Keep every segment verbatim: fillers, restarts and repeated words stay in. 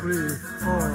three, four.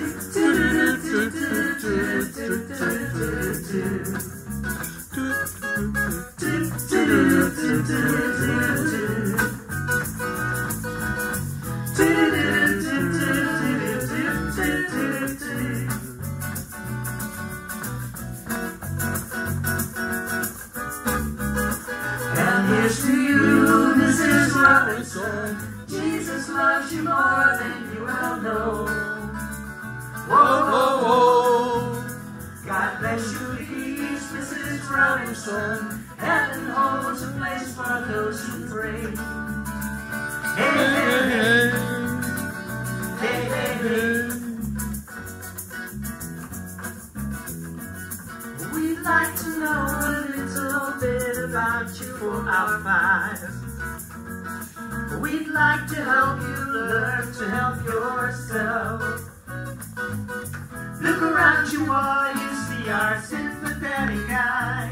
And here's to you, Missus Robinson. Jesus loves you more than you well know. Whoa, whoa, whoa. God bless you, please, Missus Robinson. Heaven holds a place for those who pray. Hey, hey, hey. Hey, hey, hey. We'd like to know a little bit about you for our five. We'd like to help you learn to help yourself. Look around you all, you see our sympathetic eyes.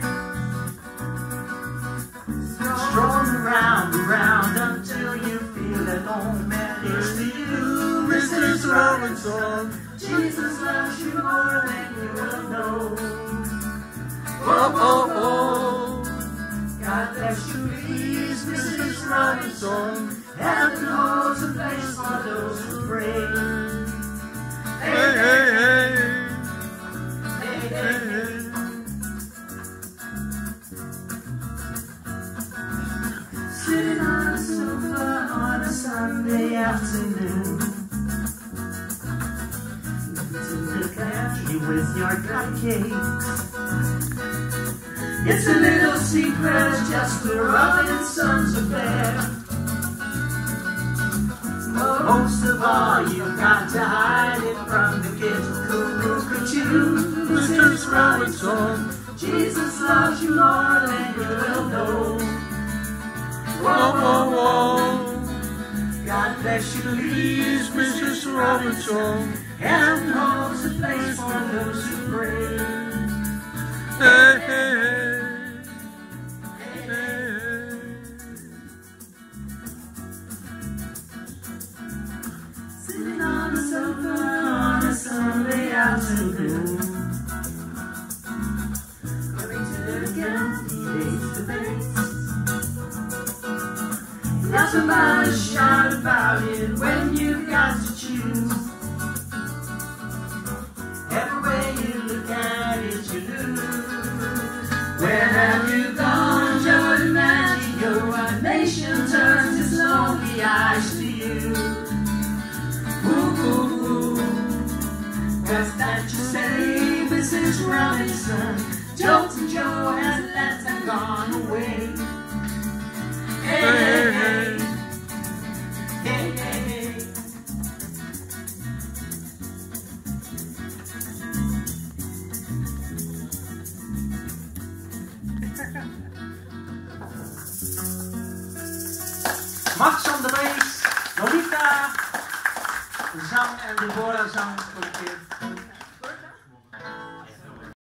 Stroll around, around until you feel at home. And here's to you, Missus Robinson. Jesus loves you more than you will know. Oh, oh, oh. God bless you, please, Missus Robinson. Heaven holds a place for those who pray. Hey, hey, hey. Hey, hey, hey. Sitting on a sofa on a Sunday afternoon, looking to the pantry with your cupcakes. It's a little secret, just a Robinson's affair. Most of all, you've got to hide it from the kids. Cuckoo-cuckoo-choo, Missus Robinson. Jesus loves you more than you will know. Whoa, whoa, whoa. God bless you, please, Missus Robinson. Heaven holds a place for those who pray. Hey, hey, hey. Sitting on a sofa on a Sunday afternoon, going to the candidates debates. Not so much shout about it when you've got to choose. Every way you look at it, you lose. Where have you gone, Joe DiMaggio? Our nation turns its lonely eyes to you. Ooh, ooh, ooh. What's that you say, Missus Robinson? Jolton Joe has left and gone away. Hey, hey, hey. Hey, hey, hey. Max on de bass, Lolita, zang en Deborah zang voor de keer.